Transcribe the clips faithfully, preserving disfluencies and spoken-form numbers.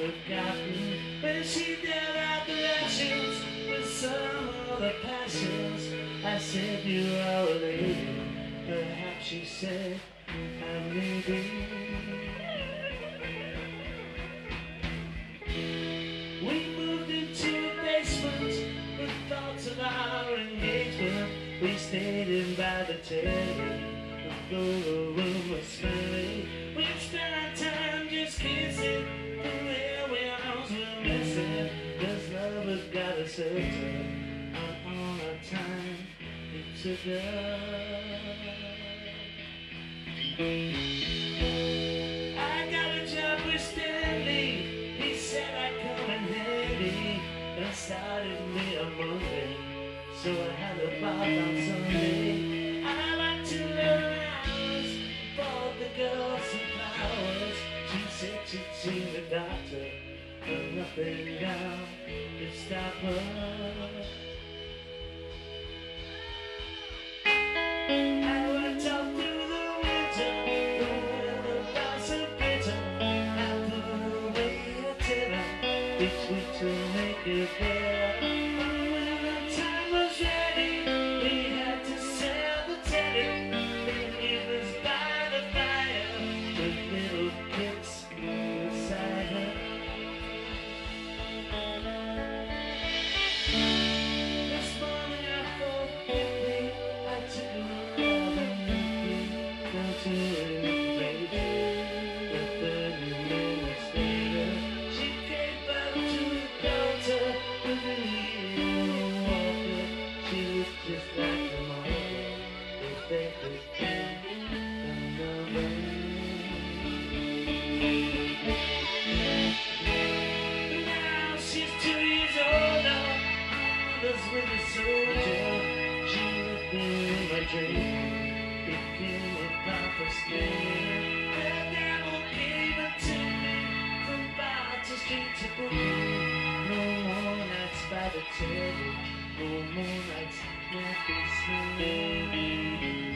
forgotten when she dealt out the rations with some other passions. I said, you are a lady. Perhaps she said, I may be. We moved into a basement with thoughts of our engagement. We stayed in by the telly, though the room was smelly. We spent our time just kissing, the railway arms were missing. Cause love has got a shelter, and all our time it took us. I got a job with Stanley, he said I'd come in handy, and started me on Monday, so I had a bath on Sunday. I went to her house, bought the girl some flowers. She said she'd seen the doctor, but nothing down could stop her. I went up through the winter, the weather was so bitter. I put away a tenner each week to make it better. When the time was ready, we had to sell the tenant. It was by the fire with little kids beside her. This morning I thought quickly, I took a ride and down to a lady. But thirty minutes later, she came back to the counter with a little walker. She looked just like a mother, if they could find another. Now she's two years older, mother's with a soldier. She lived in my dream, became a proper skin. The devil gave it to me, from bar to street to boogie. No more nights by the telly, no more nights nappy sleep.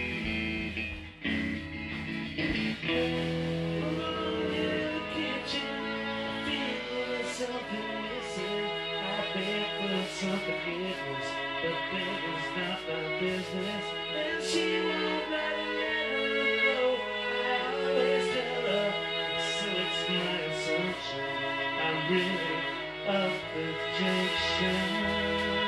Alone in the kitchen, feeling something missing. I beg for some forgiveness, but begging's not my business. And she won't let it go. I always tell her, so it's my assumption I'm really up the junction.